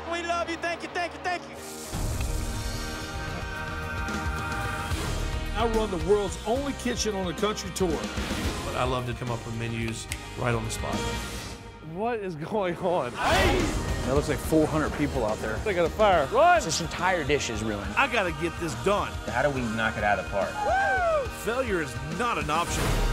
We love you. Thank you, thank you, thank you. I run the world's only kitchen on a country tour. But I love to come up with menus right on the spot. What is going on? Hey! That looks like 400 people out there. They got a fire. Run! This entire dish is ruined. I gotta get this done. How do we knock it out of the park? Woo! Failure is not an option.